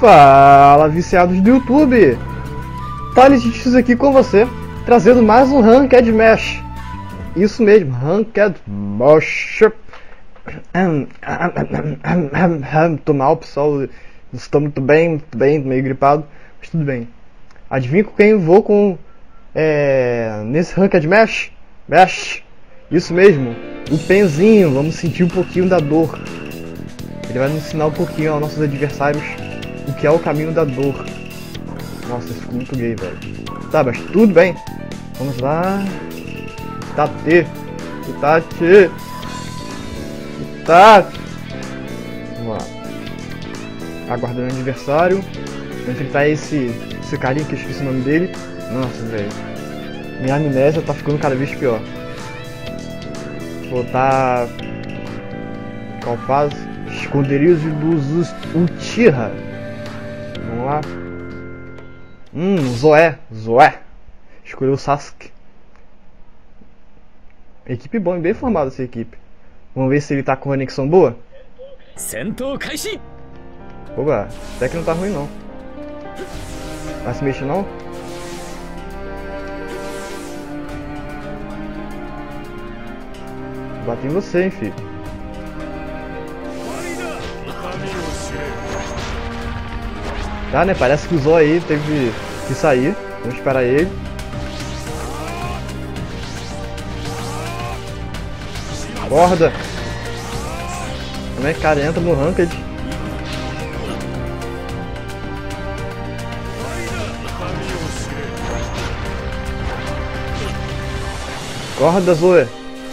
Fala, viciados do YouTube! Thales X aqui com você, trazendo mais um Ranked Match. Isso mesmo, Ranked Match. Tô mal, pessoal, não estou muito bem, meio gripado, mas tudo bem. Adivinha com quem vou nesse Ranked Match? Isso mesmo, o Penzinho. Vamos sentir um pouquinho da dor. Ele vai nos ensinar um pouquinho aos nossos adversários o que é o caminho da dor. Nossa, isso ficou muito gay, velho. Tá, mas tudo bem. Vamos lá. Itachi. Vamos lá. Aguardando o adversário. Vou enfrentar esse carinha que eu esqueci o nome dele. Nossa, velho. Minha amnésia tá ficando cada vez pior. Vou botar... Qual fase? Esconderijo dos Uchiha. Vamos lá. Zoé. Escolheu o Sasuke. Equipe boa, bem formada essa equipe. Vamos ver se ele tá com conexão boa. Oba, até que não tá ruim não. Vai se mexer não? Bati em você, hein, filho. Tá, né? Parece que o Zo aí teve que sair. Vamos esperar ele. Acorda! Como é que o cara entra no Ranked? Acorda, Zoe!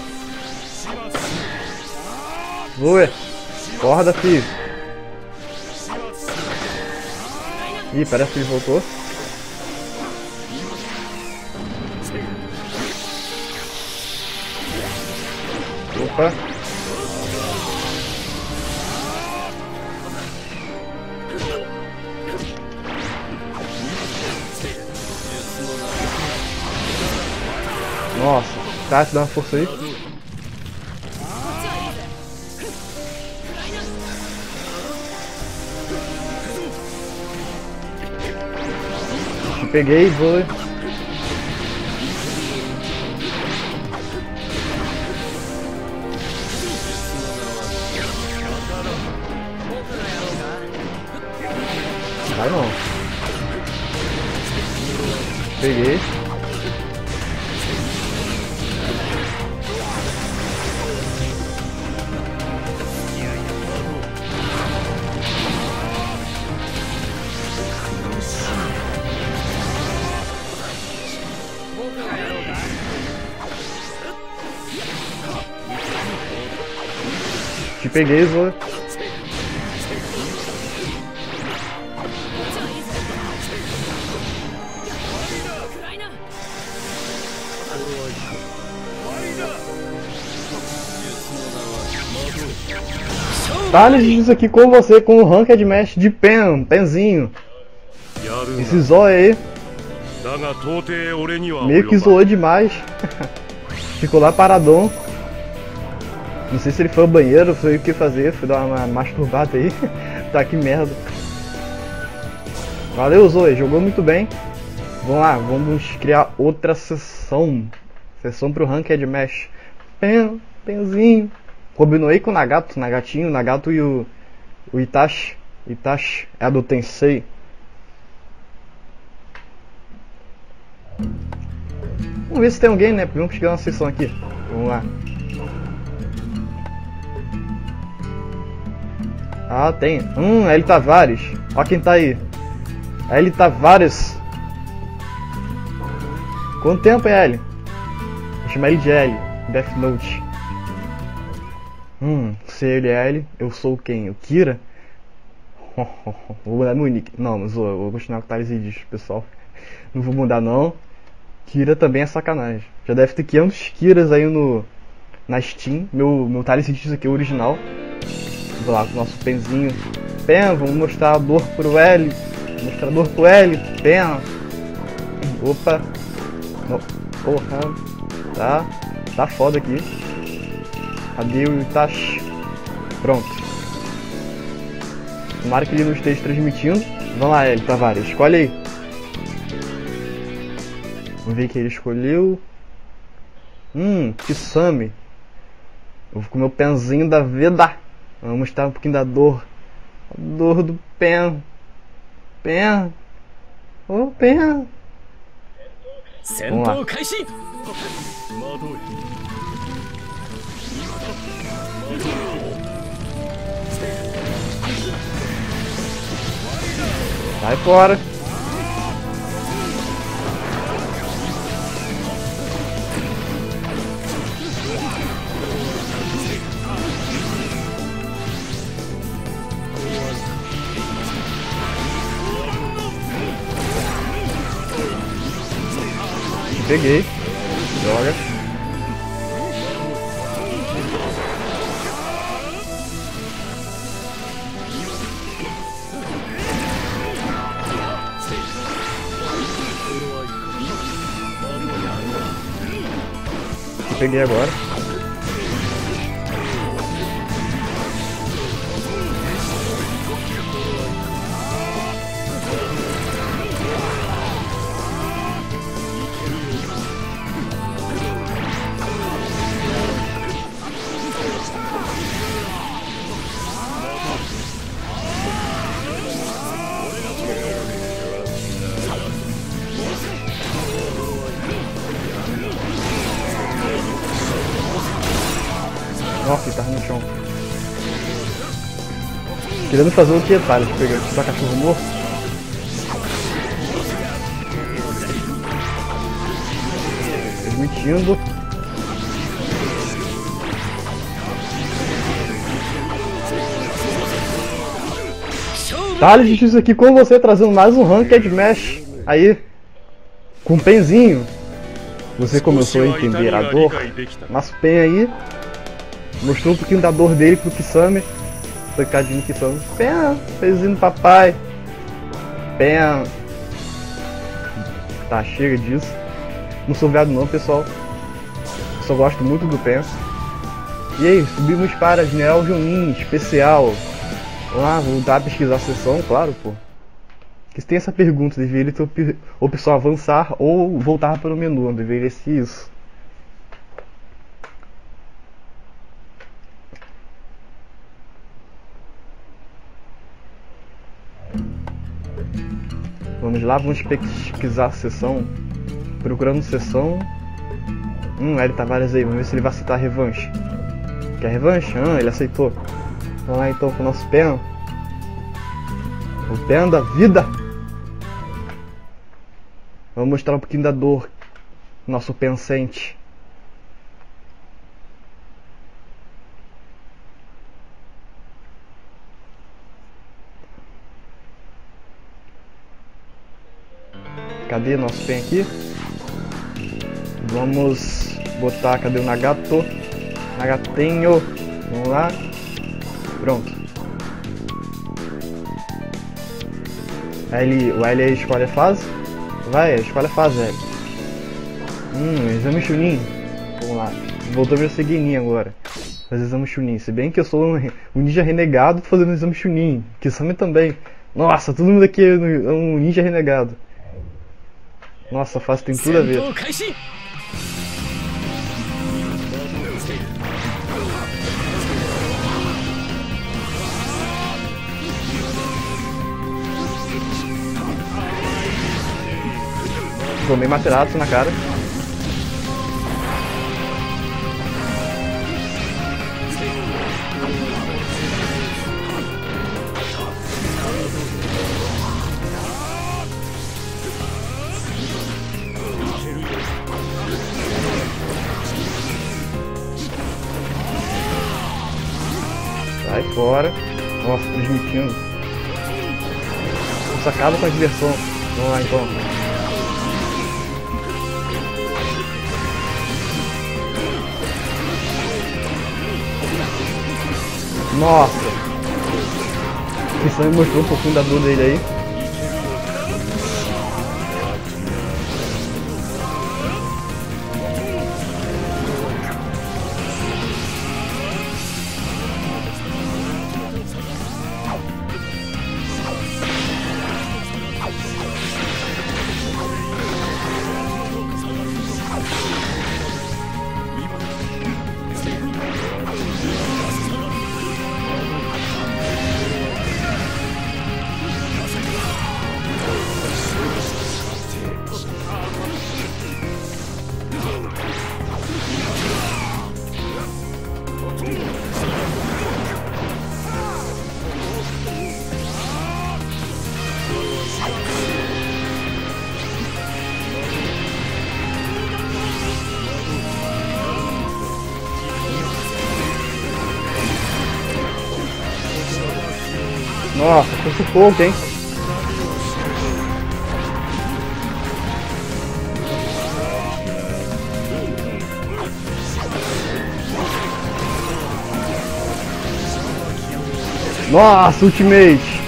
Acorda, filho! Ih, parece que ele voltou. Opa! Nossa, tá, te dá uma força aí. Peguei, vou. Vai não. Peguei. Te peguei, Zoe. Thales aqui com você com o Ranked Match de Penzinho. Esse Zoe aí meio que zoou demais. Ficou lá paradão. Não sei se ele foi ao banheiro, foi o que fazer, foi dar uma masturbada aí. Tá, que merda. Valeu, Zoe, jogou muito bem. Vamos lá, vamos criar outra sessão. Sessão pro Ranked Match. Penzinho. Combinou aí com o Nagatinho, o Nagato e o Itachi. Itachi é a do Tensei. Vamos ver se tem alguém, né? Vamos criar uma sessão aqui. Vamos lá. Ah, tem. L Tavares. Ó quem tá aí. L Tavares. Quanto tempo é L? Vou chamar ele de L. Death Note. Se ele é L, eu sou quem? O Kira? Vou mudar meu nick. Não, mas eu vou continuar com o Thales Idis, pessoal. Não vou mudar não. Kira também é sacanagem. Já deve ter 500 Kiras aí na Steam. Meu Thales Idis aqui é o original. Vamos lá com o nosso Penzinho. Vamos mostrar a dor pro L. Mostrar a dor pro L. Opa. Porra. Tá foda aqui. Cadê o Itachi? Pronto. Tomara que ele não esteja transmitindo. Vamos lá, ele, Tavares. Escolhe aí. Vamos ver o que ele escolheu. Kisame. Eu vou comer o penzinho da vida. Vamos mostrar um pouquinho da dor. A dor do pen. Pen. Oh, pen. Vamos lá. Sai fora. Peguei. Joga. Peguei agora. Nossa, ele tava no chão. Querendo fazer o que, Thales? Pegar só cachorro morto? Transmitindo. Thales, difícil aqui com você, trazendo mais um Ranked Match. Aí, com um penzinho. Você começou a entender a dor. Mas pen aí. Mostrou um pouquinho da dor dele pro Kisame. Tocadinho Kisame. Pen, pezinho do papai. Pen. Tá, chega disso. Não sou viado não, pessoal. Só gosto muito do Pen. E aí, subimos para General Junin, especial. Vamos lá, vou dar a pesquisar a sessão, claro, pô. Porque se tem essa pergunta, deveria ter o pessoal avançar ou voltar para o menu, não deveria ser isso. Vamos lá, vamos pesquisar a sessão. Procurando sessão. Ele Tavares aí, vamos ver se ele vai aceitar a revanche. Quer revanche? Ele aceitou. Vamos lá então com o nosso Pen. O Pen da vida. Vamos mostrar um pouquinho da dor. Nosso Pen sente. Cadê nosso Pen aqui? Vamos botar, cadê o Nagato? Nagatenho. Vamos lá. Pronto. O L escolhe a fase. Vai, escolhe a fase, L. Exame Chunin. Vamos lá. Voltou meu seguininho agora. Fazer exame Chunin. Se bem que eu sou um ninja renegado, tô fazendo exame Chunin. Kisame também. Nossa, todo mundo aqui é um ninja renegado. Nossa, a fase tem tudo a ver. Tomei Materato na cara. Sai fora. Nossa, transmitindo. Isso acaba com a diversão. Vamos lá então. Nossa! O Kisame mostrou um pouquinho da dor dele aí. Nossa, foi sufoco, hein? Nossa, ultimate!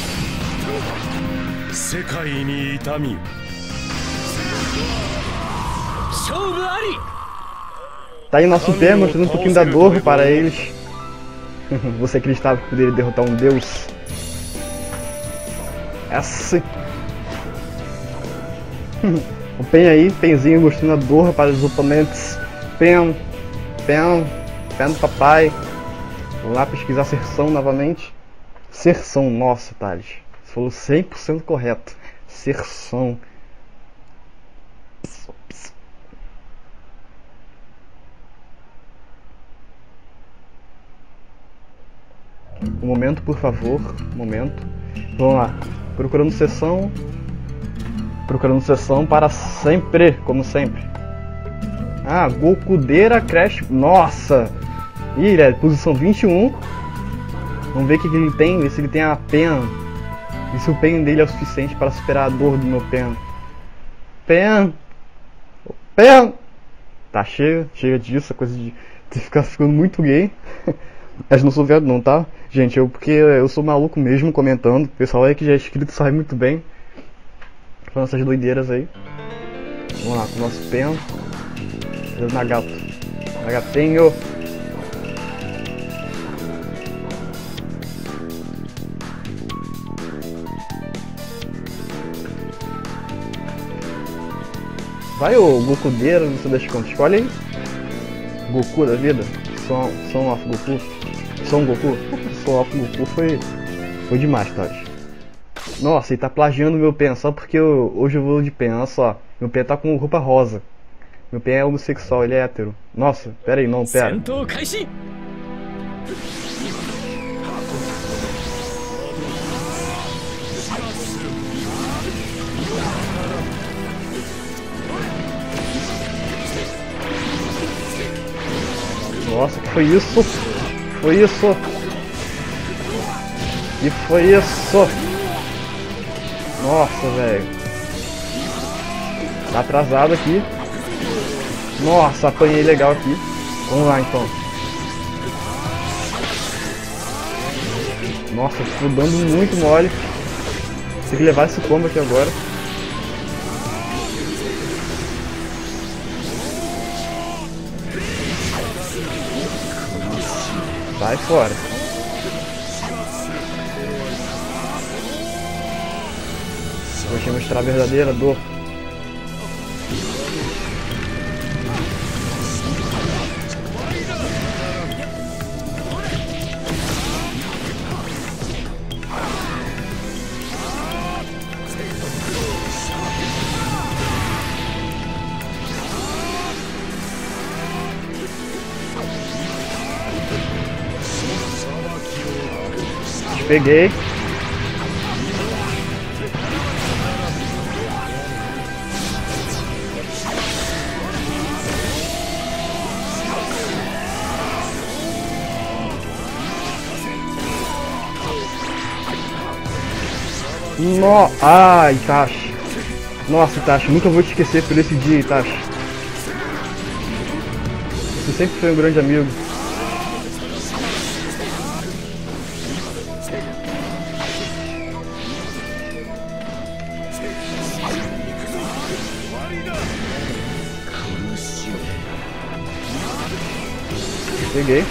Tá aí nosso pé, mostrando um pouquinho da dor para eles. Você acreditava que poderia derrotar um deus? Essa. O Pen aí, Penzinho mostrando a dor para os oponentes. Pen do papai. Vamos lá pesquisar Sersão novamente. Sersão, nossa, Thales. Você falou 100% correto. Sersão. Um momento, por favor. Um momento. Vamos lá. Procurando sessão. Procurando sessão para sempre. Como sempre. Ah, Gokudeira Crash. Nossa! Ih, ele é posição 21. Vamos ver o que ele tem. Ver se ele tem a Pen. E se o Pen dele é o suficiente para superar a dor do meu Pen. Pen! Tá, chega disso. A coisa de ficar ficando muito gay. Mas não sou viado não, tá? Gente, porque eu sou maluco mesmo comentando. O pessoal aí que já é inscrito sabe muito bem. Falando essas doideiras aí. Vamos lá, com o nosso Pen. Nagato. Nagatenho. Vai o Gokudeira, não sei das contas. Escolhe aí. Goku da vida. Son of Goku. Son Goku. Son of Goku foi demais, tá? Nossa, ele tá plagiando meu Pen só porque hoje eu vou de Pen, olha só. Meu Pen tá com roupa rosa. Meu Pen é homossexual, ele é hétero. Nossa, pera aí, não, pera. Nossa, que foi isso? Foi isso? Que foi isso? Nossa, velho. Tá atrasado aqui. Nossa, apanhei legal aqui. Vamos lá então. Nossa, tô dando muito mole. Tem que levar esse combo aqui agora. Sai fora. Vou te mostrar a verdadeira dor. Peguei. Ai, Itachi. Nossa, Itachi, nunca vou te esquecer por esse dia, Itachi. Você sempre foi um grande amigo. Peguei.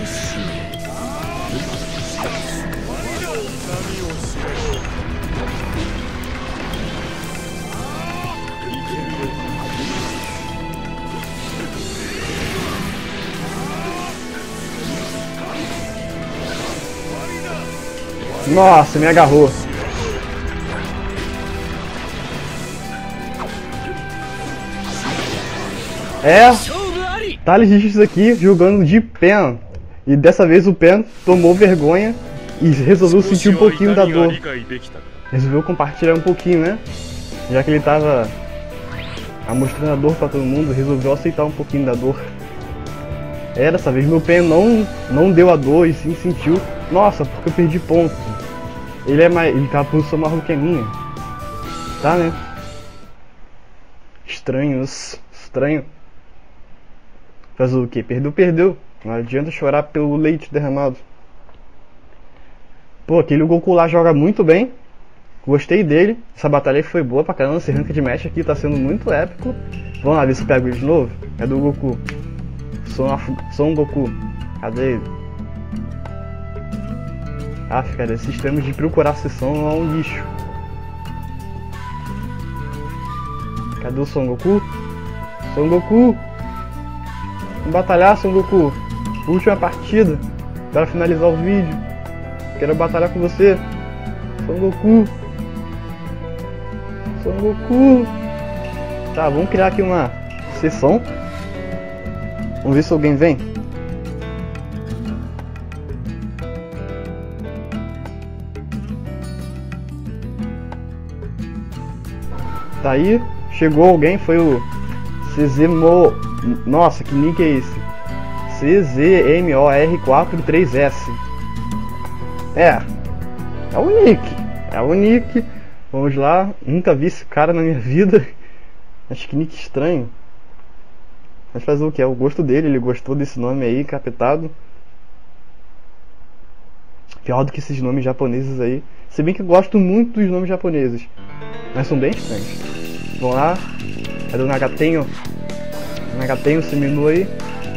Nossa, me agarrou. É, Thales Richards aqui jogando de Pen. E dessa vez o Pen tomou vergonha e resolveu sentir um pouquinho da dor. Resolveu compartilhar um pouquinho, né? Já que ele tava mostrando a dor pra todo mundo, resolveu aceitar um pouquinho da dor. Dessa vez meu Pen não deu a dor e sim sentiu. Nossa, porque eu perdi ponto. Ele tá a posição maior do que a minha. Tá, né? Estranho. Fazer o que? Perdeu. Não adianta chorar pelo leite derramado. Pô, aquele Goku lá joga muito bem. Gostei dele. Essa batalha foi boa pra caramba. Esse rank de match aqui tá sendo muito épico. Vamos lá ver se eu pego ele de novo. Cadê o Goku? Son Goku. Cadê ele? Ah, cara, esses sistemas de procurar sessão é um lixo. Cadê o Son Goku? Son Goku! Vamos batalhar, Son Goku! Última partida para finalizar o vídeo. Quero batalhar com você. Son Goku! Son Goku! Tá, vamos criar aqui uma sessão. Vamos ver se alguém vem. Tá aí, chegou alguém, foi o CZMO. Nossa, que nick é esse? CZMOR43S. É o nick. Vamos lá, nunca vi esse cara na minha vida. Acho que nick estranho. Mas fazer o que? É o gosto dele, ele gostou desse nome aí, capetado. Pior do que esses nomes japoneses aí. Se bem que eu gosto muito dos nomes japoneses, mas são bem estranhos. Vamos lá. Cadê o Nagatenho? Nagatenho sumiu aí.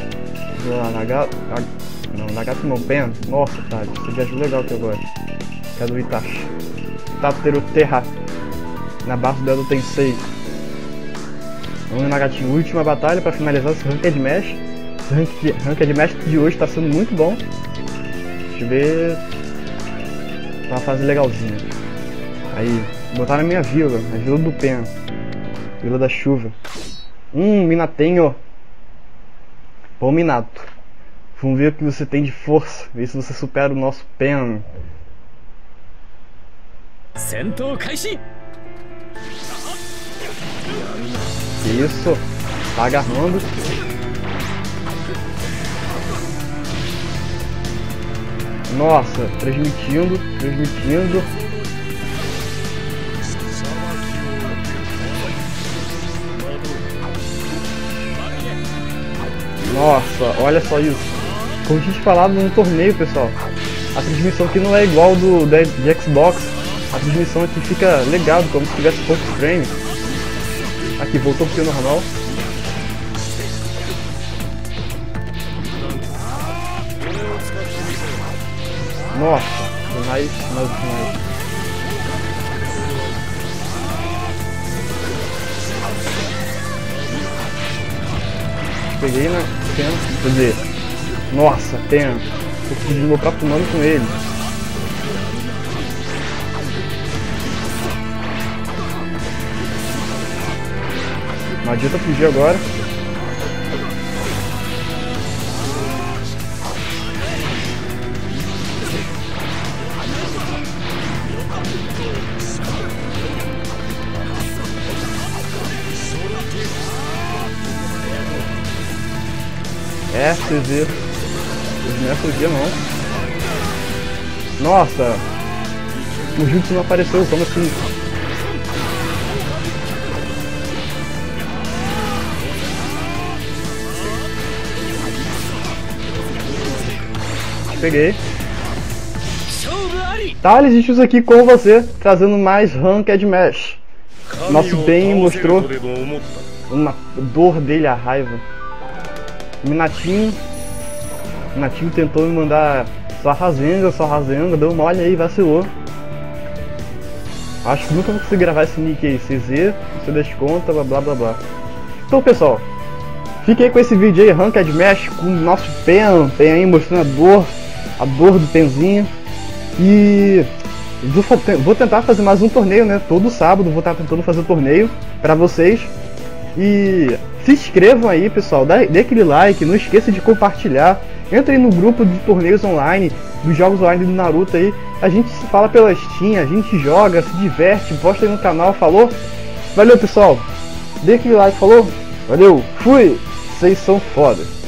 Nagato não, Pen. Nossa, tá. Você viajou legal aqui agora. Cadê o Itachi? Tateru Terra. Na base dela tem 6. Vamos no Nagatinho. Última batalha para finalizar esse Ranked Match. Esse Ranked Match de hoje está sendo muito bom. Deixa eu ver. Tá uma fase legalzinha. Aí, botar na minha vila. A vila do Pen. Vila da Chuva. Minatenho. Bom, Minato. Vamos ver o que você tem de força. Ver se você supera o nosso Pen. Isso. Tá agarrando. Nossa, transmitindo. Nossa, olha só isso. Como a gente falava no torneio, pessoal, a transmissão aqui não é igual de Xbox. A transmissão aqui fica legal, como se tivesse poucos frames. Aqui, voltou pro normal. Nossa, demais. Peguei na Pen, quer dizer, nossa, Pen, eu fiz meu próprio nome com ele. Não adianta fugir agora. CZ. Não é CZ não. Nossa! O Jutsu não apareceu, como assim? Peguei. Thales Richards aqui com você, trazendo mais Ranked Match. Nosso Ben mostrou uma dor dele, a raiva. Minatinho. O Nativo tentou me mandar só Razenga, deu mole aí, vacilou. Acho que nunca vou conseguir gravar esse nick aí, CZ, você desconta, blá blá blá. Então pessoal, fique aí com esse vídeo aí, Ranked Match com o nosso Pen aí mostrando a dor do Penzinho. E vou tentar fazer mais um torneio, né? Todo sábado vou estar tentando fazer um torneio pra vocês. E se inscrevam aí, pessoal, dê aquele like, não esqueça de compartilhar. Entrem no grupo de torneios online, dos jogos online do Naruto aí. A gente se fala pela Steam, a gente joga, se diverte, posta aí no canal, falou? Valeu, pessoal, dê aquele like, falou? Valeu, fui, vocês são foda.